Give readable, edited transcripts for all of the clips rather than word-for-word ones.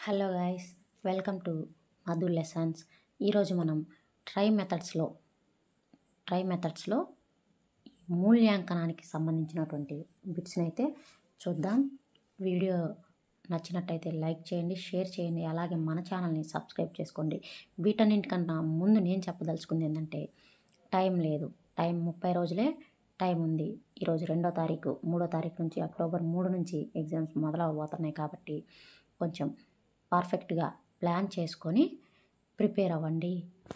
Hello guys, welcome to Madhu lessons. ఈరోజు మనం try మెథడ్స్లో మూల్యాంకనానికి సంబంధించినటువంటి బిట్స్ని అయితే చూద్దాం. వీడియో నచ్చినట్టయితే లైక్ చేయండి, షేర్ చేయండి, అలాగే మన ఛానల్ని సబ్స్క్రైబ్ చేసుకోండి. వీటన్నింటికన్నా ముందు నేను చెప్పదలుచుకుంది ఏంటంటే టైం లేదు. టైం 30 రోజులే టైం ఉంది. ఈరోజు 2వ తారీఖు, 3వ తారీఖు నుంచి అక్టోబర్ 3 నుంచి ఎగ్జామ్స్ మొదలవబోతున్నాయి కాబట్టి కొంచెం పర్ఫెక్ట్గా ప్లాన్ చేసుకొని ప్రిపేర్ అవ్వండి.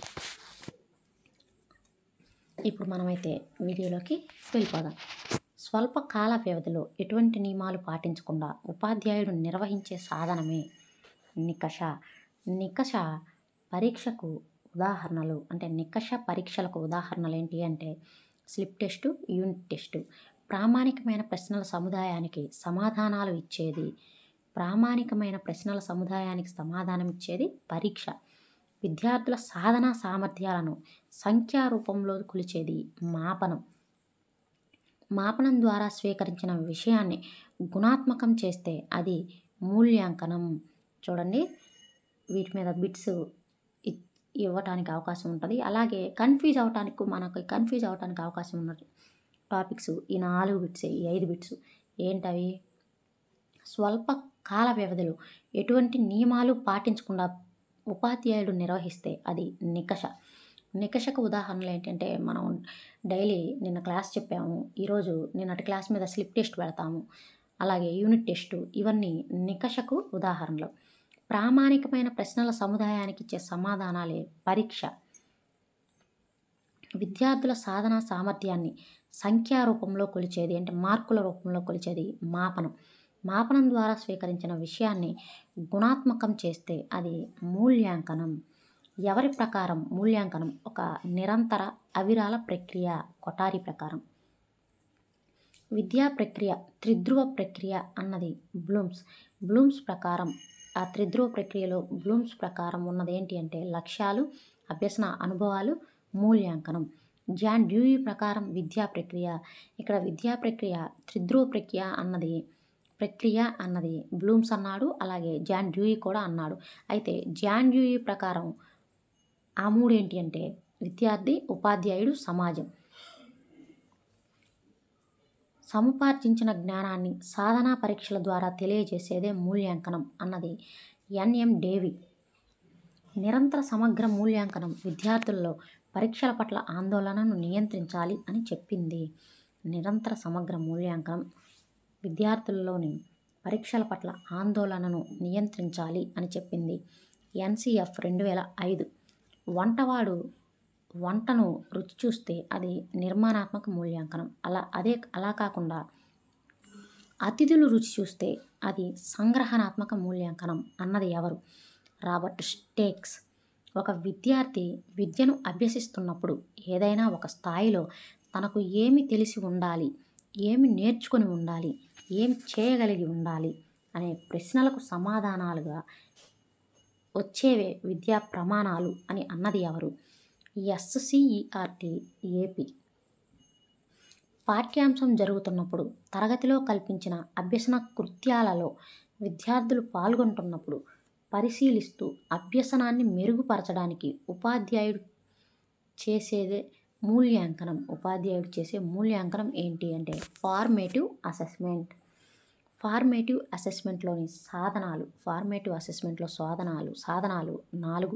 ఇప్పుడు మనమైతే వీడియోలోకి వెళ్ళిపోదాం. స్వల్ప కాల వ్యవధిలో ఎటువంటి నియమాలు పాటించకుండా ఉపాధ్యాయుడు నిర్వహించే సాధనమే నికష. నికష పరీక్షకు ఉదాహరణలు అంటే నికష పరీక్షలకు ఉదాహరణలు ఏంటి అంటే స్లిప్ టెస్టు, యూనిట్ టెస్టు. ప్రామాణికమైన ప్రశ్నల సముదాయానికి సమాధానాలు ఇచ్చేది సమాధానం ఇచ్చేది పరీక్ష. విద్యార్థుల సాధనా సామర్థ్యాలను సంఖ్యారూపంలో కొలిచేది మాపనం. మాపనం ద్వారా స్వీకరించిన విషయాన్ని గుణాత్మకం చేస్తే అది మూల్యాంకనం. చూడండి, వీటి మీద బిట్స్ ఇవ్వటానికి అవకాశం ఉంటుంది. అలాగే కన్ఫ్యూజ్ అవటానికి అవకాశం ఉన్న టాపిక్స్ ఈ 4 బిట్స్, ఈ 5 బిట్స్ ఏంటవి? స్వల్ప కాల వ్యవధిలో ఎటువంటి నియమాలు పాటించకుండా ఉపాధ్యాయుడు నిర్వహిస్తే అది నికష. నికషకు ఉదాహరణలు ఏంటంటే మనం డైలీ నిన్న క్లాస్ చెప్పాము, ఈరోజు నిన్నటి క్లాస్ మీద స్లిప్ టెస్ట్ పెడతాము, అలాగే యూనిట్ టెస్టు. ఇవన్నీ నికషకు ఉదాహరణలు. ప్రామాణికమైన ప్రశ్నల సముదాయానికి ఇచ్చే సమాధానాలే పరీక్ష. విద్యార్థుల సాధనా సామర్థ్యాన్ని సంఖ్యారూపంలో కొలిచేది అంటే మార్కుల రూపంలో కొలిచేది మాపనం. మాపనం ద్వారా స్వీకరించిన విషయాన్ని గుణాత్మకం చేస్తే అది మూల్యాంకనం. ఎవరి ప్రకారం మూల్యాంకనం ఒక నిరంతర అవిరాల ప్రక్రియ. కొఠారి ప్రకారం విద్యా ప్రక్రియ త్రిధ్రువ ప్రక్రియ అన్నది బ్లూమ్స్ ప్రకారం. ఆ త్రిధ్రువ ప్రక్రియలో బ్లూమ్స్ ప్రకారం ఉన్నది ఏంటి అంటే లక్ష్యాలు, అభ్యసన అనుభవాలు, మూల్యాంకనం. జాన్ డ్యూయీ ప్రకారం విద్యా ప్రక్రియ. ఇక్కడ విద్యా ప్రక్రియ త్రిధ్రువ ప్రక్రియ అన్నది బ్లూమ్స్ అన్నాడు, అలాగే జాన్ డ్యూయీ కూడా అన్నాడు. అయితే జాన్ డ్యూయీ ప్రకారం ఆ 3 ఏంటి అంటే విద్యార్థి, ఉపాధ్యాయుడు, సమాజం. సముపార్జించిన జ్ఞానాన్ని సాధనా పరీక్షల ద్వారా తెలియజేసేదే మూల్యాంకనం అన్నది ఎన్ఎం డేవి. నిరంతర సమగ్ర మూల్యాంకనం విద్యార్థుల్లో పరీక్షల పట్ల ఆందోళనను నియంత్రించాలి అని చెప్పింది. నిరంతర సమగ్ర మూల్యాంకనం విద్యార్థుల్లోని పరీక్షల పట్ల ఆందోళనను నియంత్రించాలి అని చెప్పింది. ఎన్సిఎఫ్ 2005. వంటవాడు వంటను రుచి చూస్తే అది నిర్మాణాత్మక మూల్యాంకనం. అలా కాకుండా అతిథులు రుచి చూస్తే అది సంగ్రహణాత్మక మూల్యాంకనం అన్నది ఎవరు? Robert Stakes. ఒక విద్యార్థి విద్యను అభ్యసిస్తున్నప్పుడు ఏదైనా ఒక స్థాయిలో తనకు ఏమి తెలిసి ఉండాలి, ఏమి నేర్చుకొని ఉండాలి, ఏం చేయగలిగి ఉండాలి అనే ప్రశ్నలకు సమాధానాలుగా వచ్చేవే విద్యా ప్రమాణాలు అని అన్నది ఎవరు? SCERT AP. పాఠ్యాంశం జరుగుతున్నప్పుడు తరగతిలో కల్పించిన అభ్యసన కృత్యాలలో విద్యార్థులు పాల్గొంటున్నప్పుడు పరిశీలిస్తూ అభ్యసనాన్ని మెరుగుపరచడానికి ఉపాధ్యాయుడు చేసేదే మూల్యాంకనం. ఉపాధ్యాయుడు చేసే మూల్యాంకనం ఏంటి అంటే ఫార్మేటివ్ అసెస్మెంట్. ఫార్మేటివ్ అసెస్మెంట్లోని సాధనాలు 4.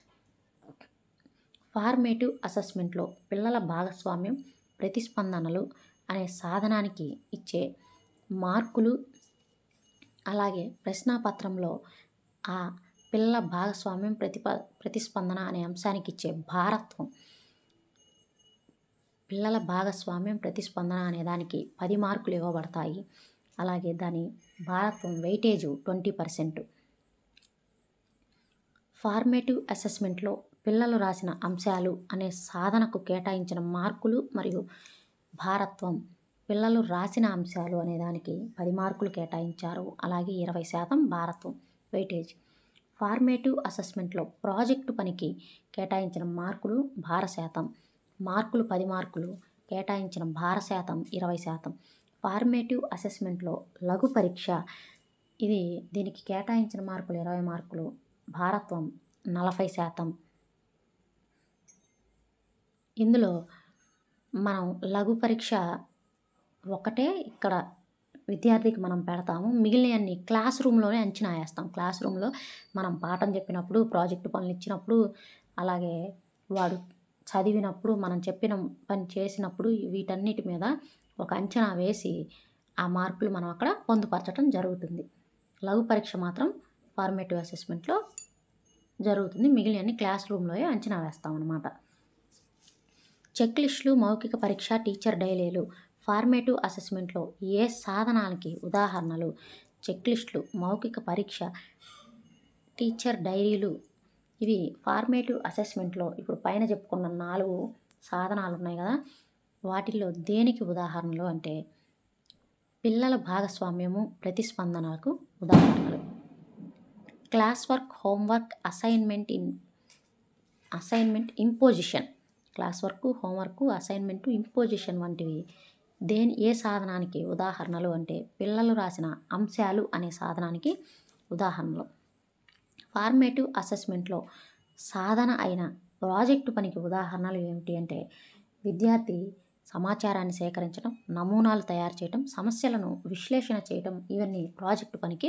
ఫార్మేటివ్ అసెస్మెంట్లో పిల్లల భాగస్వామ్యం, ప్రతిస్పందనలు అనే సాధనానికి ఇచ్చే మార్కులు, అలాగే ప్రశ్నాపత్రంలో ఆ పిల్లల భాగస్వామ్యం, ప్రతిస్పందన అనే అంశానికి ఇచ్చే భారత్వం. పిల్లల భాగస్వామ్యం, ప్రతిస్పందన అనే దానికి 10 మార్కులు ఇవ్వబడతాయి. అలాగే దాని భారత్వం వెయిటేజ్ 20%. ఫార్మేటివ్ అసెస్మెంట్లో పిల్లలు రాసిన అంశాలు అనే సాధనకు కేటాయించిన మార్కులు మరియు భారత్వం. పిల్లలు రాసిన అంశాలు అనే దానికి 10 మార్కులు కేటాయించారు, అలాగే 20% భారత్వం వెయిటేజ్. ఫార్మేటివ్ అసెస్మెంట్లో ప్రాజెక్టు పనికి కేటాయించిన మార్కులు భార శాతం. మార్కులు 10 మార్కులు, కేటాయించిన భార శాతం 20%. ఫార్మేటివ్ అసెస్మెంట్లో లఘు పరీక్ష దీనికి కేటాయించిన మార్కులు 20 మార్కులు, భారత్వం 40%. ఇందులో మనం లఘు పరీక్ష ఒకటే ఇక్కడ విద్యార్థికి మనం పెడతాము. మిగిలినవన్నీ క్లాస్ రూమ్లోనే అంచనా వేస్తాం. క్లాస్ రూమ్లో మనం పాఠం చెప్పినప్పుడు, ప్రాజెక్టు పనులు ఇచ్చినప్పుడు, అలాగే వాడు చదివినప్పుడు, మనం చెప్పిన పని చేసినప్పుడు వీటన్నిటి మీద ఒక అంచనా వేసి ఆ మార్కులు మనం అక్కడ పొందుపరచడం జరుగుతుంది. లఘు పరీక్ష మాత్రం ఫార్మేటివ్ అసెస్మెంట్లో జరుగుతుంది. మిగిలినవన్నీ క్లాస్ రూమ్లో అంచనా వేస్తాం అన్నమాట. చెక్ లిస్టులు, మౌఖిక పరీక్ష, టీచర్ డైరీలు ఫార్మేటివ్ అసెస్మెంట్లో ఏ సాధనానికి ఉదాహరణలు? చెక్ లిస్టులు, మౌఖిక పరీక్ష, టీచర్ డైరీలు ఇవి ఫార్మేటివ్ అసెస్మెంట్లో ఇప్పుడు పైన చెప్పుకున్న 4 సాధనాలు ఉన్నాయి కదా, వాటిల్లో దేనికి ఉదాహరణలు అంటే పిల్లల భాగస్వామ్యము, ప్రతిస్పందనలకు ఉదాహరణలు. Class work, homework, assignment, imposition. Class work, homework, assignment, imposition వంటివి ఏ సాధనానికి ఉదాహరణలు అంటే పిల్లలు రాసిన అంశాలు అనే సాధనానికి ఉదాహరణలు. ఫార్మేటివ్ అసెస్మెంట్లో సాధన అయిన ప్రాజెక్టు పనికి ఉదాహరణలు ఏమిటి అంటే విద్యార్థి సమాచారాన్ని సేకరించడం, నమూనాలు తయారు చేయడం, సమస్యలను విశ్లేషణ చేయడం ఇవన్నీ ప్రాజెక్టు పనికి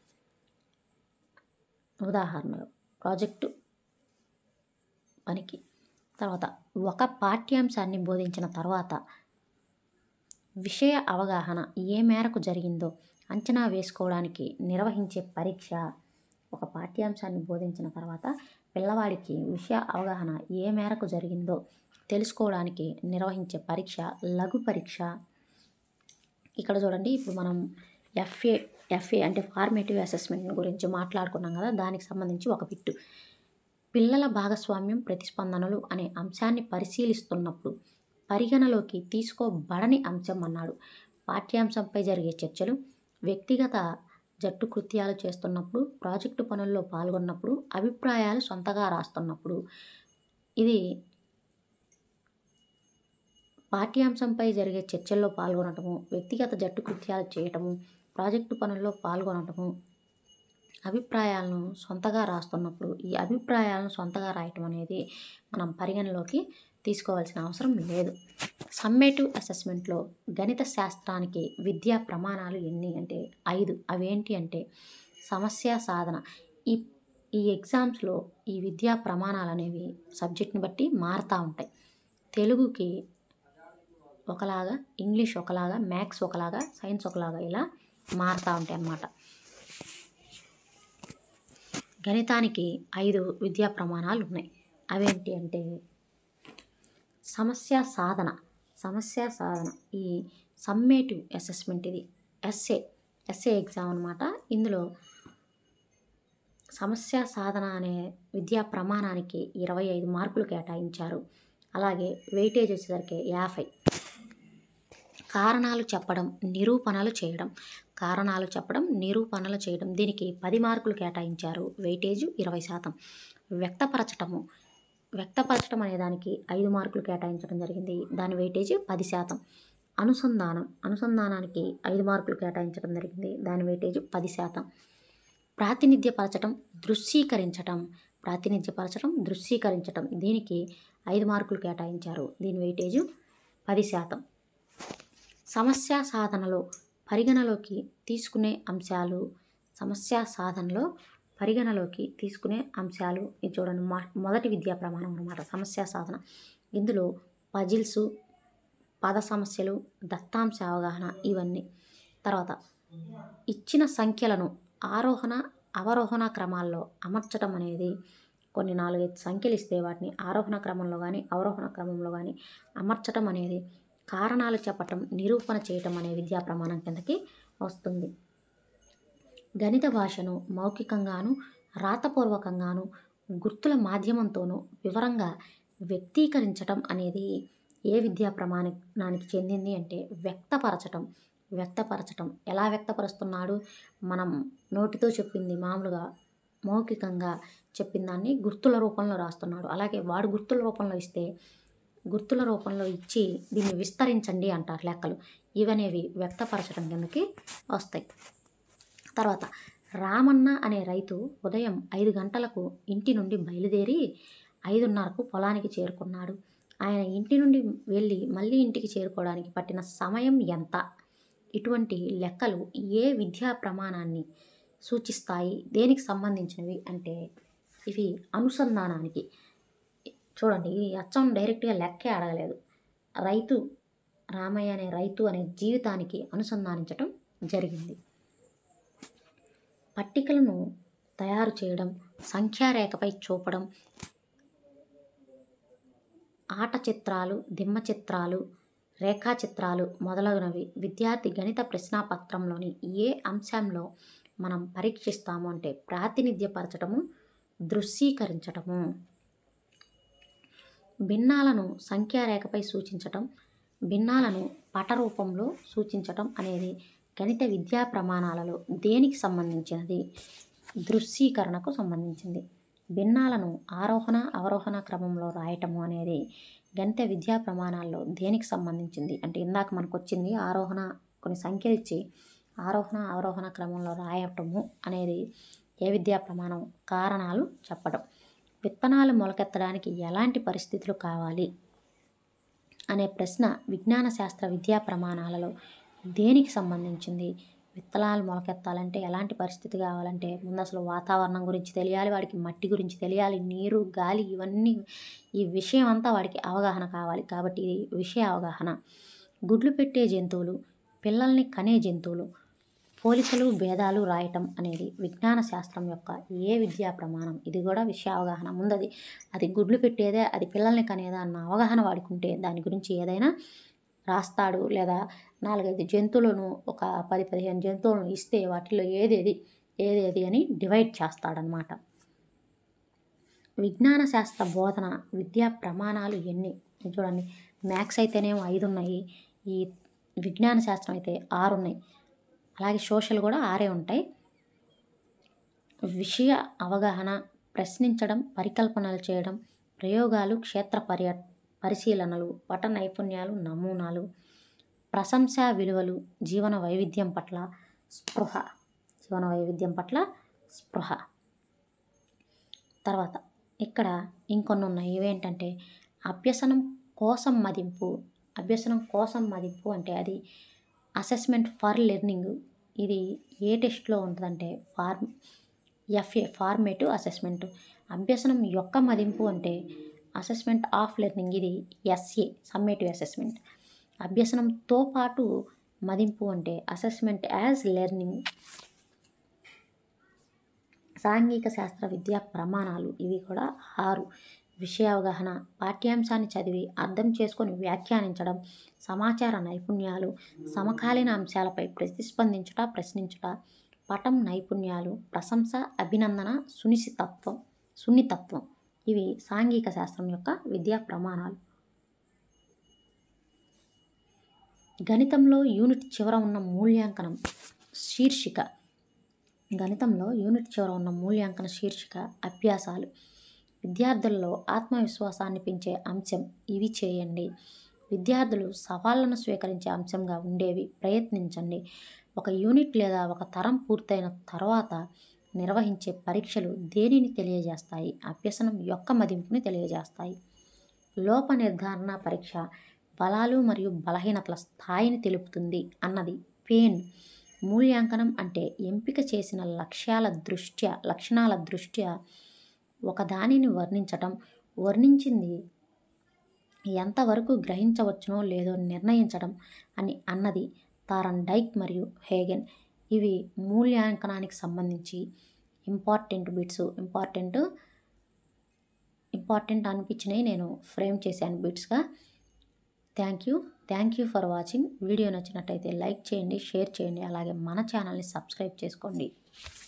ఉదాహరణలు. ప్రాజెక్టు పనికి తర్వాత ఒక పాఠ్యాంశాన్ని బోధించిన తర్వాత విషయ అవగాహన ఏ మేరకు జరిగిందో అంచనా వేసుకోవడానికి నిర్వహించే పరీక్ష. ఒక పాఠ్యాంశాన్ని బోధించిన తర్వాత పిల్లవాడికి విషయ అవగాహన ఏ మేరకు జరిగిందో తెలుసుకోవడానికి నిర్వహించే పరీక్ష లఘు పరీక్ష. ఇక్కడ చూడండి, ఇప్పుడు మనం ఎఫ్ఏ అంటే ఫార్మేటివ్ అసెస్మెంట్ గురించి మాట్లాడుకున్నాం కదా, దానికి సంబంధించి ఒక బిట్టు. పిల్లల భాగస్వామ్యం, ప్రతిస్పందనలు అనే అంశాన్ని పరిశీలిస్తున్నప్పుడు పరిగణలోకి తీసుకోబడని అంశం అన్నాడు. పాఠ్యాంశంపై జరిగే చర్చలు, వ్యక్తిగత జట్టు కృత్యాలు చేస్తున్నప్పుడు, ప్రాజెక్టు పనుల్లో పాల్గొన్నప్పుడు, అభిప్రాయాలు సొంతగా రాస్తున్నప్పుడు. ఇది పాఠ్యాంశంపై జరిగే చర్చల్లో పాల్గొనటము, వ్యక్తిగత జట్టు కృత్యాలు చేయటము, ప్రాజెక్టు పనుల్లో పాల్గొనటము, అభిప్రాయాలను సొంతగా రాస్తున్నప్పుడు. ఈ అభిప్రాయాలను సొంతగా రాయటం అనేది మనం పరిగణలోకి తీసుకోవాల్సిన అవసరం లేదు. సమ్మేటివ్ అసెస్మెంట్లో గణిత శాస్త్రానికి విద్యా ప్రమాణాలు ఎన్ని అంటే 5. అవేంటి అంటే సమస్య సాధన. ఈ ఎగ్జామ్స్లో ఈ విద్యా ప్రమాణాలు అనేవి సబ్జెక్ట్ని బట్టి మారుతూ ఉంటాయి. తెలుగుకి ఒకలాగా, ఇంగ్లీష్ ఒకలాగా, మ్యాథ్స్ ఒకలాగా, సైన్స్ ఒకలాగా ఇలా మారుతూ ఉంటాయి అన్నమాట. గణితానికి 5 విద్యా ప్రమాణాలు ఉన్నాయి. అవేంటి అంటే సమస్య సాధన. ఈ సమ్మేటివ్ అసెస్మెంట్ ఇది ఎస్ఏ ఎగ్జామ్ అన్నమాట. ఇందులో సమస్య సాధన అనే విద్యా ప్రమాణానికి 25 మార్కులు కేటాయించారు. అలాగే వెయిటేజ్ వచ్చేసరికి 50. కారణాలు చెప్పడం, నిరూపణలు చేయడం దీనికి 10 మార్కులు కేటాయించారు. వెయిటేజ్ 20%. వ్యక్తపరచటం అనే దానికి 5 మార్కులు కేటాయించడం జరిగింది. దాని వెయిటేజ్ 10%. అనుసంధానానికి 5 మార్కులు కేటాయించడం జరిగింది. దాని వెయిటేజ్ 10%. ప్రాతినిధ్యపరచటం, దృశ్యీకరించటం దీనికి 5 మార్కులు కేటాయించారు. దీని వెయిటేజ్ 10%. సమస్య సాధనలో పరిగణలోకి తీసుకునే అంశాలు ఇది చూడండి. మొదటి విద్యా ప్రమాణం అన్నమాట సమస్య సాధన. ఇందులో పజిల్స్, పద సమస్యలు, దత్తాంశ అవగాహన ఇవన్నీ. తర్వాత ఇచ్చిన సంఖ్యలను ఆరోహణ అవరోహణ క్రమాల్లో అమర్చడం అనేది కొన్ని 4-5 సంఖ్యలు ఇస్తే వాటిని ఆరోహణ క్రమంలో కానీ అవరోహణ క్రమంలో కానీ అమర్చడం అనేది కారణాలు చెప్పటం, నిరూపణ చేయటం అనే విద్యా ప్రమాణం కిందకి వస్తుంది. గణిత భాషను మౌఖికంగాను, రాతపూర్వకంగాను, గుర్తుల మాధ్యమంతోనూ వివరంగా వ్యక్తీకరించటం అనేది ఏ విద్యా ప్రమాణానికి చెందింది అంటే వ్యక్తపరచటం. ఎలా వ్యక్తపరుస్తున్నాడు? మనం నోటితో చెప్పింది మామూలుగా మౌఖికంగా చెప్పిన దాన్ని గుర్తుల రూపంలో రాస్తున్నాడు. అలాగే వాడు గుర్తుల రూపంలో ఇచ్చి దీన్ని విస్తరించండి అంటారు లెక్కలు. ఇవనేవి వ్యక్తపరచడం కిందకి వస్తాయి. తర్వాత రామన్న అనే రైతు ఉదయం 5 గంటలకు ఇంటి నుండి బయలుదేరి 5:30కు పొలానికి చేరుకున్నాడు. ఆయన ఇంటి నుండి వెళ్ళి మళ్ళీ ఇంటికి చేరుకోవడానికి పట్టిన సమయం ఎంత? ఇటువంటి లెక్కలు ఏ విద్యా ప్రమాణాన్ని సూచిస్తాయి? దేనికి సంబంధించినవి అంటే ఇవి అనుసంధానానికి. చూడండి, ఈ అచ్చం డైరెక్ట్గా లెక్కే అడగలేదు. రైతు రామయ్య అనే రైతు అనే జీవితానికి అనుసంధానించటం జరిగింది. పట్టికలను తయారు చేయడం, సంఖ్యారేఖపై చూపడం, ఆట చిత్రాలు, దిమ్మ చిత్రాలు, రేఖాచిత్రాలు మొదలగునవి విద్యార్థి గణిత ప్రశ్నాపత్రంలోని ఏ అంశంలో మనం పరీక్షిస్తాము అంటే ప్రాతినిధ్యపరచటము, దృశ్యీకరించటము. భిన్నాలను సంఖ్యారేఖపై సూచించటం, భిన్నాలను పట రూపంలో సూచించటం అనేది గణిత విద్యా ప్రమాణాలలో దేనికి సంబంధించినది? దృశ్యీకరణకు సంబంధించింది. భిన్నాలను ఆరోహణ అవరోహణ క్రమంలో రాయటము అనేది గణిత విద్యా ప్రమాణాల్లో దేనికి సంబంధించింది అంటే ఇందాక మనకు వచ్చింది ఆరోహణ, కొన్ని సంఖ్యలు ఇచ్చి ఆరోహణ అవరోహణ క్రమంలో రాయటము అనేది ఏ విద్యా ప్రమాణం? కారణాలు చెప్పడం. విత్తనాలు మొలకెత్తడానికి ఎలాంటి పరిస్థితులు కావాలి అనే ప్రశ్న విజ్ఞాన శాస్త్ర విద్యా ప్రమాణాలలో దేనికి సంబంధించింది? విత్తనాలు మొలకెత్తాలంటే ఎలాంటి పరిస్థితి కావాలంటే ముందు అసలు వాతావరణం గురించి తెలియాలి, వాడికి మట్టి గురించి తెలియాలి, నీరు, గాలి, ఇవన్నీ, ఈ విషయం అంతా వాడికి అవగాహన కావాలి. కాబట్టి ఇది విషయ అవగాహన. గుడ్లు పెట్టే జంతువులు, పిల్లల్ని కనే జంతువులు, పోలికలు భేదాలు రాయటం అనేది విజ్ఞాన శాస్త్రం యొక్క ఏ విద్యా ప్రమాణం? ఇది కూడా విషయ అవగాహన. ముందది అది గుడ్లు పెట్టేదే, అది పిల్లల్ని కనేదా అన్న అవగాహన వాడుకుంటే దాని గురించి ఏదైనా రాస్తాడు. లేదా 4-5 జంతువులను, ఒక 10-15 జంతువులను ఇస్తే వాటిలో ఏదేది అని డివైడ్ చేస్తాడనమాట. విజ్ఞాన శాస్త్ర బోధన విద్యా ప్రమాణాలు ఎన్ని? చూడండి, మ్యాథ్స్ అయితేనేమో 5 ఉన్నాయి, ఈ విజ్ఞాన శాస్త్రం అయితే 6 ఉన్నాయి, అలాగే సోషల్ కూడా 6 ఉంటాయి. విషయ అవగాహన, ప్రశ్నించడం, పరికల్పనలు చేయడం, ప్రయోగాలు, క్షేత్ర పరిశీలనలు, పట నైపుణ్యాలు, నమూనాలు, ప్రశంసా విలువలు, జీవన వైవిధ్యం పట్ల స్పృహ. తర్వాత ఇక్కడ ఇంకొన్ని ఉన్నాయి. ఇవేంటంటే అభ్యసనం కోసం మదింపు అంటే అది అసెస్మెంట్ ఫర్ లెర్నింగ్. ఇది ఏ టెస్ట్లో ఉంటుందంటే ఫార్మేటివ్ అసెస్మెంట్. అభ్యసనం యొక్క మదింపు అంటే అసెస్మెంట్ ఆఫ్ లెర్నింగ్. ఇది ఎస్ఏ, సమ్మేటివ్ అసెస్మెంట్. అభ్యసనంతో పాటు మదింపు అంటే అసెస్మెంట్ యాజ్ లెర్నింగ్. సాంఘిక శాస్త్ర విద్యా ప్రమాణాలు ఇవి కూడా 6. విషయ అవగాహన, పాఠ్యాంశాన్ని చదివి అర్థం చేసుకొని వ్యాఖ్యానించడం, సమాచార నైపుణ్యాలు, సమకాలీన అంశాలపై ప్రశ్నించుట, పటం నైపుణ్యాలు, ప్రశంస, అభినందన, సున్నితత్వం. ఇవి సాంఘిక శాస్త్రం యొక్క విద్యా ప్రమాణాలు. గణితంలో యూనిట్ చివర ఉన్న మూల్యాంకనం శీర్షిక అభ్యాసాలు. విద్యార్థుల్లో ఆత్మవిశ్వాసాన్ని పెంచే అంశం ఇవి చేయండి. విద్యార్థులు సవాళ్లను స్వీకరించే అంశంగా ఉండేవి ప్రయత్నించండి. ఒక యూనిట్ లేదా ఒక తరం పూర్తయిన తర్వాత నిర్వహించే పరీక్షలు దేనిని తెలియజేస్తాయి? అభ్యసనం యొక్క మదింపుని తెలియజేస్తాయి. లోప నిర్ధారణ పరీక్ష బలాలు మరియు బలహీనతల స్థాయిని తెలుపుతుంది అన్నది పేన్. మూల్యాంకనం అంటే ఎంపిక చేసిన లక్షణాల దృష్ట్యా ఒకదానిని వర్ణించటం, వర్ణించింది ఎంతవరకు గ్రహించవచ్చునో లేదో నిర్ణయించడం అని అన్నది థార్న్డైక్ మరియు హేగెన్. ఇవి మూల్యాంకనానికి సంబంధించి ఇంపార్టెంట్ బిట్స్. ఇంపార్టెంట్ అనిపించినవి నేను ఫ్రేమ్ చేశాను బిట్స్గా. Thank you for watching. Video నచ్చినట్టయితే లైక్ చేయండి, షేర్ చేయండి, అలాగే మన ఛానల్ని సబ్స్క్రైబ్ చేసుకోండి.